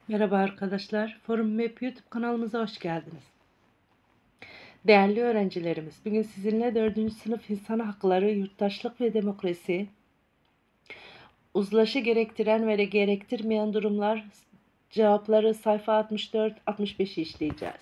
Merhaba arkadaşlar, Forum Map YouTube kanalımıza hoş geldiniz. Değerli öğrencilerimiz, bugün sizinle 4. sınıf insan hakları, yurttaşlık ve demokrasi, uzlaşı gerektiren ve gerektirmeyen durumlar cevapları sayfa 64-65'i işleyeceğiz.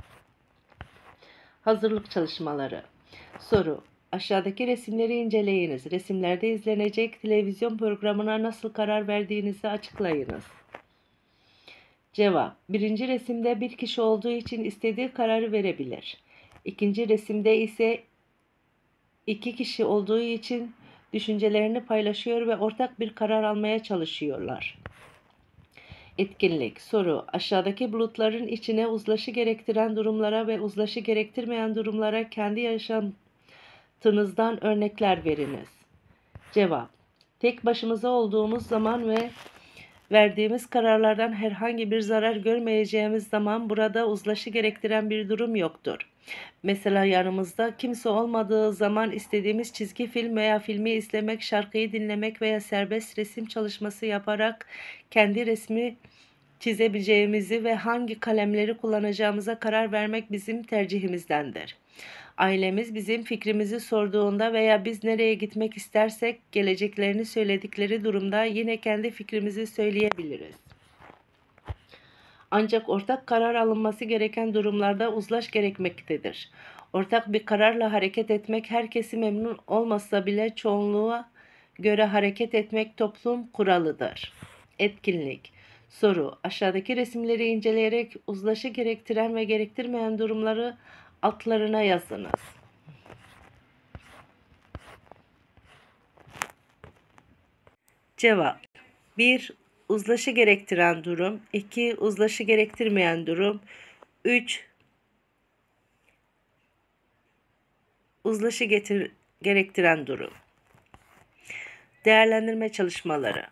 Hazırlık çalışmaları. Soru: aşağıdaki resimleri inceleyiniz. Resimlerde izlenecek televizyon programına nasıl karar verdiğinizi açıklayınız. Cevap: birinci resimde bir kişi olduğu için istediği kararı verebilir. İkinci resimde ise iki kişi olduğu için düşüncelerini paylaşıyor ve ortak bir karar almaya çalışıyorlar. Etkinlik. Soru: aşağıdaki bulutların içine uzlaşı gerektiren durumlara ve uzlaşı gerektirmeyen durumlara kendi yaşantınızdan örnekler veriniz. Cevap: tek başımıza olduğumuz zaman ve verdiğimiz kararlardan herhangi bir zarar görmeyeceğimiz zaman burada uzlaşı gerektiren bir durum yoktur. Mesela yanımızda kimse olmadığı zaman istediğimiz çizgi film veya filmi izlemek, şarkıyı dinlemek veya serbest resim çalışması yaparak kendi resmi çizebileceğimizi ve hangi kalemleri kullanacağımıza karar vermek bizim tercihimizdendir. Ailemiz bizim fikrimizi sorduğunda veya biz nereye gitmek istersek geleceklerini söyledikleri durumda yine kendi fikrimizi söyleyebiliriz. Ancak ortak karar alınması gereken durumlarda uzlaş gerekmektedir. Ortak bir kararla hareket etmek herkesi memnun olmasa bile çoğunluğa göre hareket etmek toplum kuralıdır. Etkinlik. Soru: aşağıdaki resimleri inceleyerek uzlaşı gerektiren ve gerektirmeyen durumları altlarına yazınız. Cevap: 1. Uzlaşı gerektiren durum. 2. Uzlaşı gerektirmeyen durum. 3. Uzlaşı gerektiren durum. Değerlendirme çalışmaları.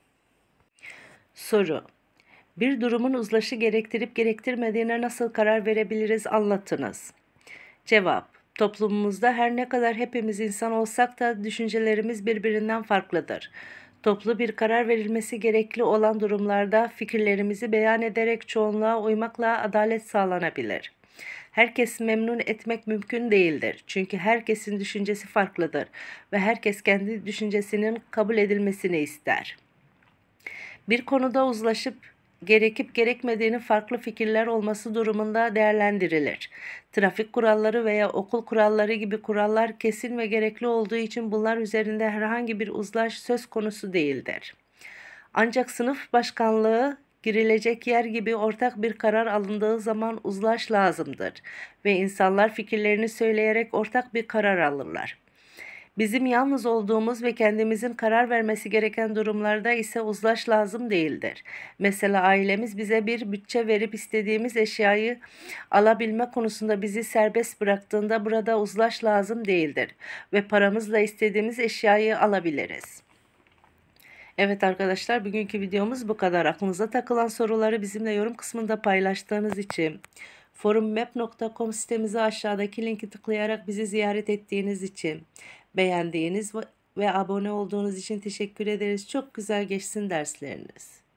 Soru: bir durumun uzlaşı gerektirip gerektirmediğine nasıl karar verebiliriz, anlatınız. Cevap: toplumumuzda her ne kadar hepimiz insan olsak da düşüncelerimiz birbirinden farklıdır. Toplu bir karar verilmesi gerekli olan durumlarda fikirlerimizi beyan ederek çoğunluğa uymakla adalet sağlanabilir. Herkes memnun etmek mümkün değildir. Çünkü herkesin düşüncesi farklıdır ve herkes kendi düşüncesinin kabul edilmesini ister. Bir konuda uzlaşıp gerekip gerekmediğini farklı fikirler olması durumunda değerlendirilir. Trafik kuralları veya okul kuralları gibi kurallar kesin ve gerekli olduğu için bunlar üzerinde herhangi bir uzlaş söz konusu değildir. Ancak sınıf başkanlığı, girilecek yer gibi ortak bir karar alındığı zaman uzlaş lazımdır ve insanlar fikirlerini söyleyerek ortak bir karar alırlar. Bizim yalnız olduğumuz ve kendimizin karar vermesi gereken durumlarda ise uzlaş lazım değildir. Mesela ailemiz bize bir bütçe verip istediğimiz eşyayı alabilme konusunda bizi serbest bıraktığında burada uzlaş lazım değildir ve paramızla istediğimiz eşyayı alabiliriz. Evet arkadaşlar, bugünkü videomuz bu kadar. Aklınıza takılan soruları bizimle yorum kısmında paylaştığınız için, forummap.com sitemize aşağıdaki linki tıklayarak bizi ziyaret ettiğiniz için, beğendiğiniz ve abone olduğunuz için teşekkür ederiz. Çok güzel geçsin dersleriniz.